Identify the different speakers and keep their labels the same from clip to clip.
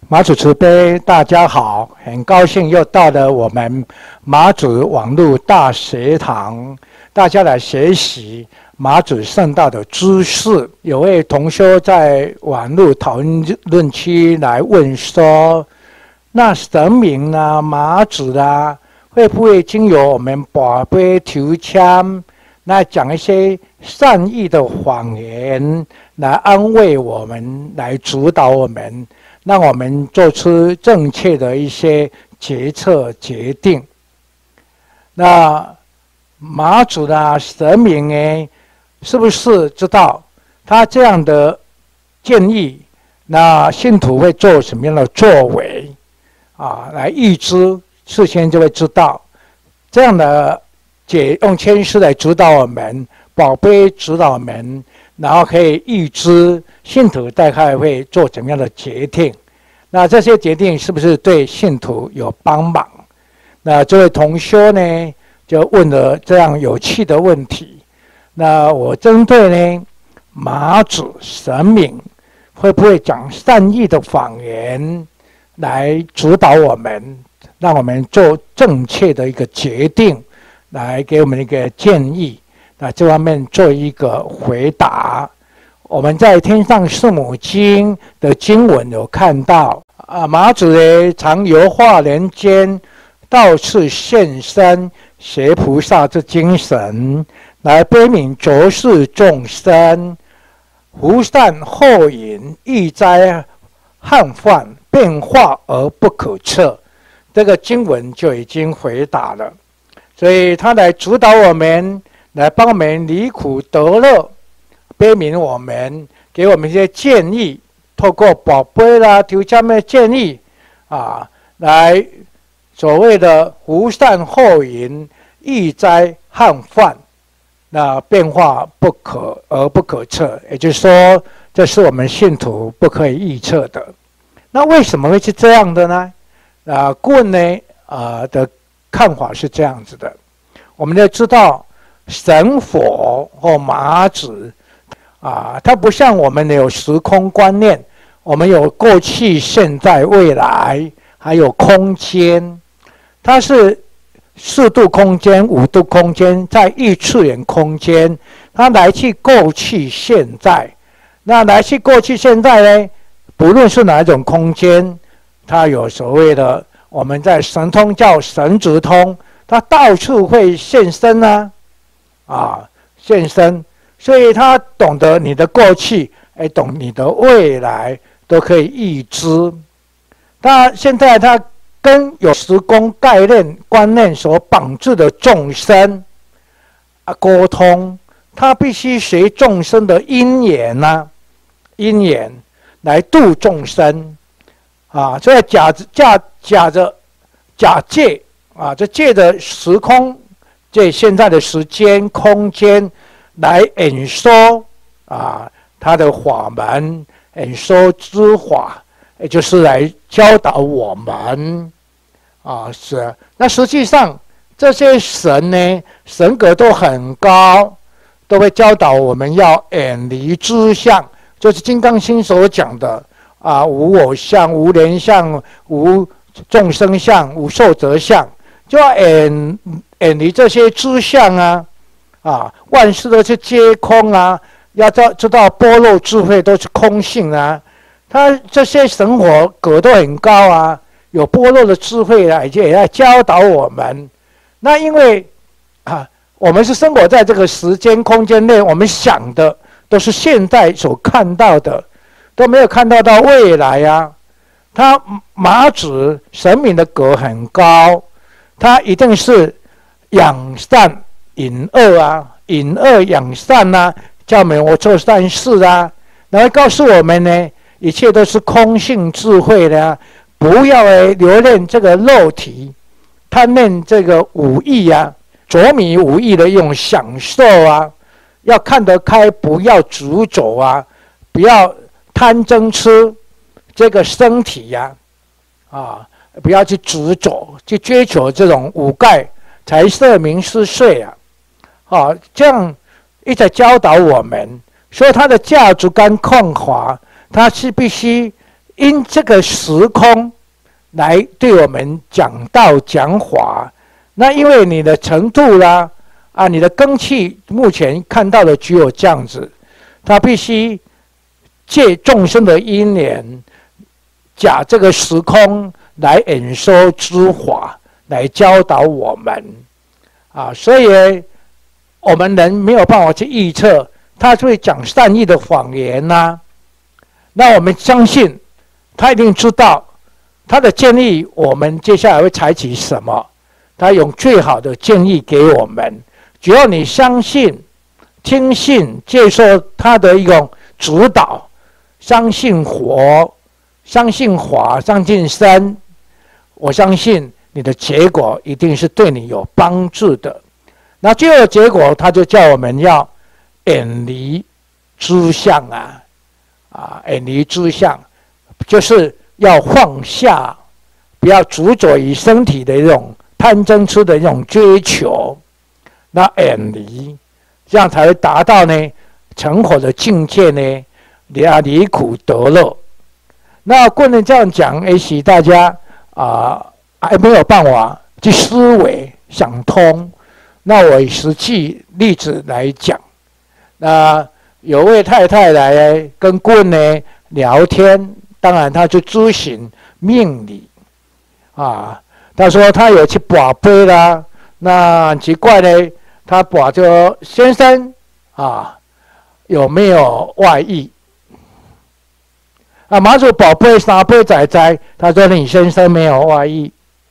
Speaker 1: 马祖慈悲，大家好，很高兴又到了我们马祖网络大学堂，大家来学习马祖圣道的知识。有位同修在网络讨论区来问说，那神明啊、马祖啊，会不会经由我们跋杯求签，来讲一些善意的谎言，来安慰我们，来指导我们，让我们做出正确的一些决策决定？那马祖的神明呢，是不是知道他这样的建议，那信徒会做什么样的作为啊？来预知，事先就会知道这样的用签诗来指导我们，宝贝指导我们，然后可以预知信徒大概会做怎么样的决定。那这些决定是不是对信徒有帮忙？那这位同修呢，就问了这样有趣的问题。那我针对呢马祖神明会不会讲善意的谎言来指导我们，让我们做正确的一个决定，来给我们一个建议，那这方面做一个回答。我们在《天上圣母经》的经文有看到马祖呢常游化人间，到处现身，学菩萨之精神，来悲悯浊世众生，福善后引，易灾汉患，变化而不可测。这个经文就已经回答了，所以他来指导我们，来帮我们离苦得乐，悲悯我们，给我们一些建议，透过宝贝啦、求签的建议来所谓的福善后引，易灾汉患，那变化不可测，也就是说，这是我们信徒不可以预测的。那为什么会是这样的呢？顾问呢的看法是这样子的，我们要知道神佛或马祖它不像我们有时空观念，我们有过去、现在、未来，还有空间，它是4度空间、5度空间，在异次元空间，它来去过去、现在。那来去过去、现在呢？不论是哪一种空间，它有所谓的，我们在神通叫神足通，它到处会现身现身，所以他懂得你的过去，懂你的未来，都可以预知。他现在他跟有时空概念观念所绑住的众生沟通，他必须随众生的因缘来度众生所以假借这借着时空，借现在的时间空间来演说他的法门，演说之法，也就是来教导我们那实际上这些神呢，神格都很高，都会教导我们要远离诸相，就是《金刚经》所讲的无我相、无人相、无众生相、无寿者相，就要远离这些诸相万事都是皆空要知道般若智慧都是空性他这些神佛格都很高有般若的智慧也来教导我们。那因为我们是生活在这个时间空间内，我们想的都是现在所看到的，都没有看到未来他马祖神明的格很高，他一定是养善引恶引恶养善叫我们做善事然后告诉我们呢，一切都是空性智慧的不要留恋这个肉体，贪恋这个五欲着迷五欲的一种享受要看得开，不要执着不要贪嗔痴这个身体不要去执着，去追求这种五盖财色名食睡这样一直教导我们，所以他的价值观看法，他是必须因这个时空来对我们讲道讲法。那因为你的程度啦，你的根器目前看到的只有这样子，他必须借众生的因缘，假这个时空来演说之法，来教导我们所以我们人没有办法去预测他会讲善意的谎言那我们相信他一定知道他的建议，我们接下来会采取什么，他用最好的建议给我们。只要你相信、听信、接受他的一种指导，相信佛、相信法、相信身，我相信你的结果一定是对你有帮助的。那最后的结果，他就叫我们要远离诸相远离诸相，就是要放下，不要执着于身体的一种贪嗔痴的一种追求，那远离，这样才会达到呢成佛的境界呢，离苦得乐。那不能这样讲，也许大家还没有办法去思维想通。那我以实际例子来讲，那有位太太来跟顾问呢聊天，当然他就咨询命理他说他有去拔杯啦，那很奇怪呢，他拔就先生有没有外遇马祖宝贝三杯仔仔，他说你先生没有外遇。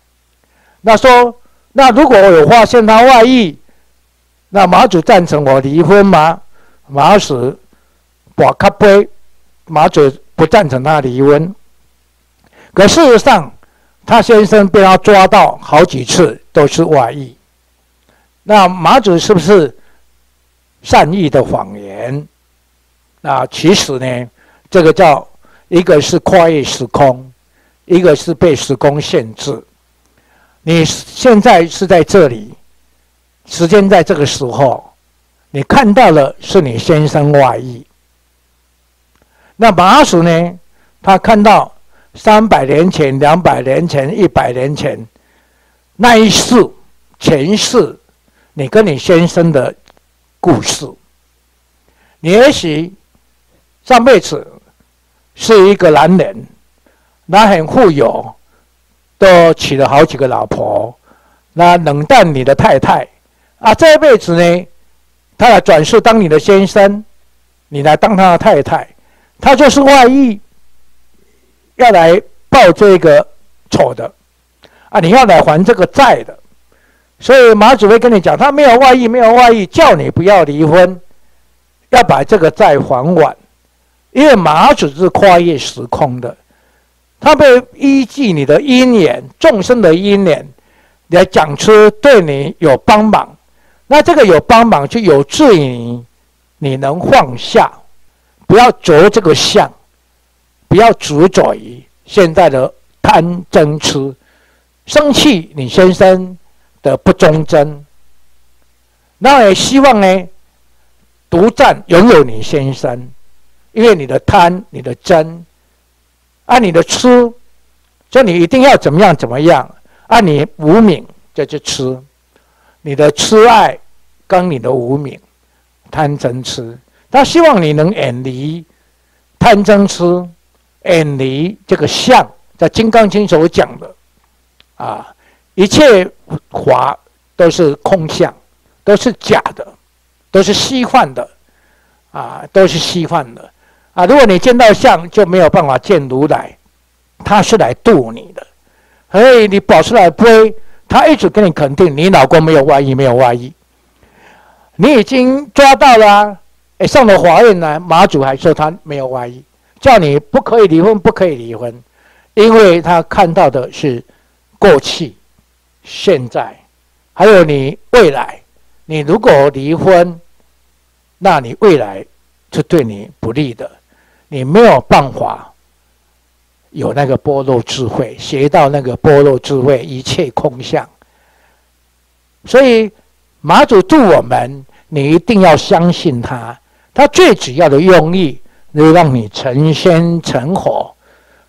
Speaker 1: 那如果我有发现他外遇，那马祖赞成我离婚吗？马祖拔咖杯，马祖不赞成他离婚。可事实上，他先生被他抓到好几次都是外遇。那马祖是不是善意的谎言？那其实呢，这个叫一个是跨越时空，一个是被时空限制。你现在是在这里，时间在这个时候，你看到了是你先生外遇。那马祖呢，他看到300年前、200年前、100年前那一世前世，你跟你先生的故事。你也许上辈子是一个男人，那很富有，都娶了好几个老婆，那冷淡你的太太这一辈子呢，他来转世当你的先生，你来当他的太太，他就是外遇，要来报这个仇的你要来还这个债的。所以马祖会跟你讲，他没有外遇，没有外遇，叫你不要离婚，要把这个债还完。因为马祖是跨越时空的，他会依据你的因缘、众生的因缘来讲出对你有帮忙。那这个有帮忙就有助于你能放下，不要着这个相，不要执着于现在的贪嗔痴，生气你先生的不忠贞。那也希望呢，独占拥有你先生，因为你的贪、你的嗔你的痴，就你一定要怎么样怎么样你无明这就痴，你的痴爱跟你的无明贪嗔痴，他希望你能远离贪嗔痴，远离这个相，在《金刚经》所讲的一切法都是空相，都是假的，都是虚幻的都是虚幻的如果你见到相，就没有办法见如来，他是来度你的。所以你保出来杯，他一直跟你肯定你老公没有外遇，没有外遇。你已经抓到了上了法院来，马祖还说他没有外遇，叫你不可以离婚，不可以离婚，因为他看到的是过去、现在，还有你未来。你如果离婚，那你未来是对你不利的，你没有办法有那个般若智慧，学到那个般若智慧，一切空相。所以马祖度我们，你一定要相信他，他最主要的用意是让你成仙成佛，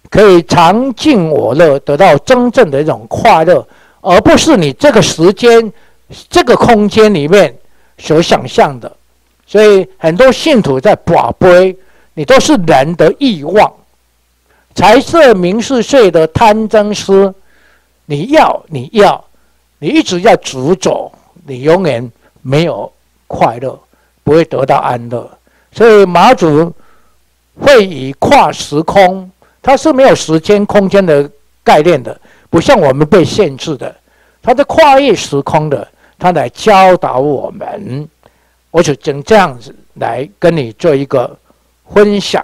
Speaker 1: 可以常尽我乐，得到真正的一种快乐，而不是你这个时间、这个空间里面所想象的。所以很多信徒在跋杯，你都是人的欲望，财色名食睡的贪嗔痴，你一直要执着，你永远没有快乐，不会得到安乐。所以马祖会以跨时空，它是没有时间空间的概念的，不像我们被限制的，它是跨越时空的，它来教导我们。我就这样子来跟你做一个分享，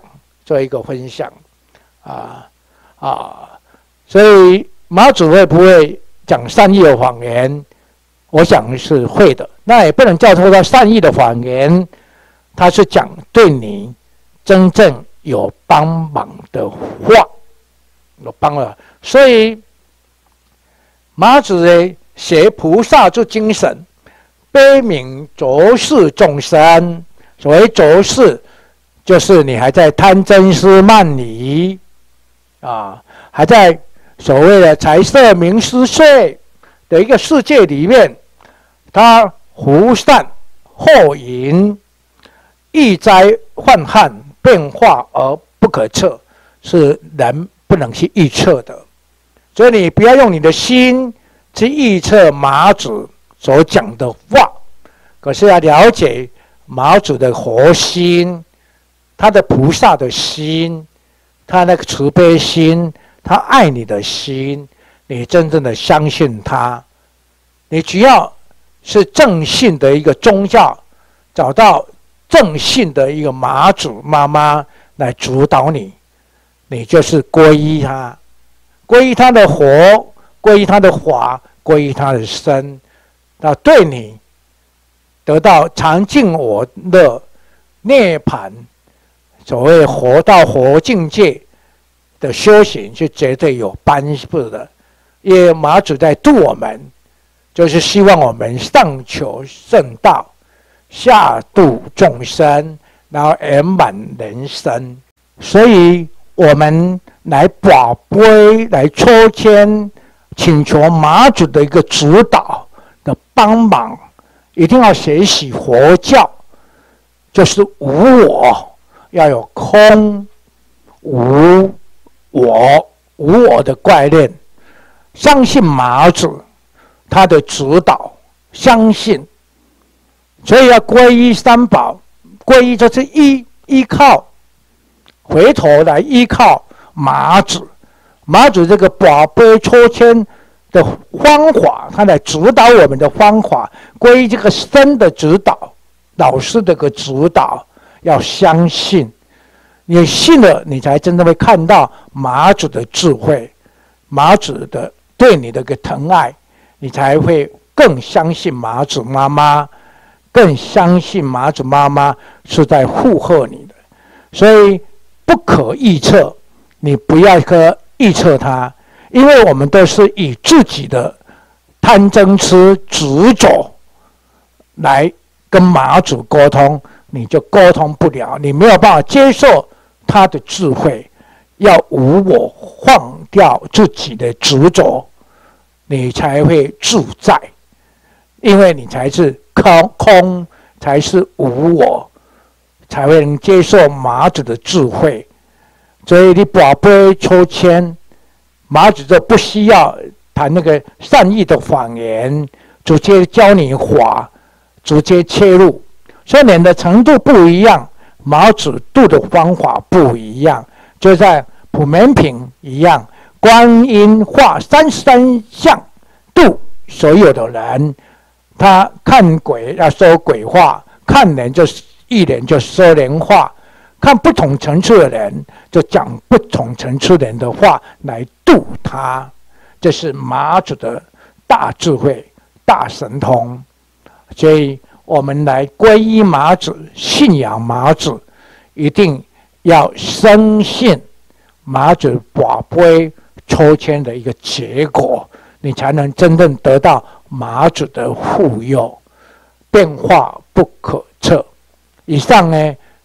Speaker 1: 所以马祖会不会讲善意的谎言？我想是会的，那也不能叫做善意的谎言，他是讲对你真正有帮忙的话，有帮了。所以马祖呢写菩萨之精神，悲悯浊世众生。所谓浊世，就是你还在贪嗔痴慢疑还在所谓的财色名食睡的一个世界里面，它忽善后淫，易灾患害，变化而不可测，是人不能去预测的。所以你不要用你的心去预测马祖所讲的话，可是要了解马祖的活心，他的菩萨的心，他那个慈悲心，他爱你的心，你真正的相信他。你只要是正信的一个宗教，找到正信的一个马祖妈妈来主导你，你就是皈依他，皈依他的活，皈依他的法，皈依他的身，那对你得到常尽我乐、涅槃，所谓活到活境界的修行是绝对有帮助的。因为马祖在度我们，就是希望我们上求圣道，下度众生，然后圆满人生。所以我们来跋杯，来抽签，请求马祖的一个指导的帮忙。一定要学习佛教，就是无我，要有空无我的概念。相信马祖他的指导，相信，所以要皈依三宝。皈依就是依靠，回头来依靠马祖。马祖这个跋杯抽签的方法，他来指导我们的方法，皈依这个身的指导，老师的个指导，要相信。你信了，你才真的会看到马祖的智慧，马祖的对你的个疼爱，你才会更相信马祖妈妈，更相信马祖妈妈是在护佑你的。所以不可预测，你不要预测它。因为我们都是以自己的贪嗔痴执着来跟马祖沟通，你就沟通不了，你没有办法接受他的智慧。要无我，放掉自己的执着，你才会自在。因为你才是空，才是无我，才会能接受马祖的智慧。所以你跋杯抽签，马祖就不需要谈那个善意的谎言，直接教你法，直接切入。虽然的程度不一样，马祖度的方法不一样，就在普门品一样，观音化33相度所有的人。他看鬼要说鬼话，看人就一人就说人话，看不同层次的人就讲不同层次人的话来度他。这是马祖的大智慧、大神通。所以我们来皈依马祖、信仰马祖，一定要深信马祖跋杯抽签的一个结果，你才能真正得到马祖的护佑，变化不可测。以上呢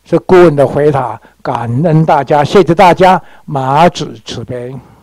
Speaker 1: 是顾问的回答，感恩大家，谢谢大家，马祖慈悲。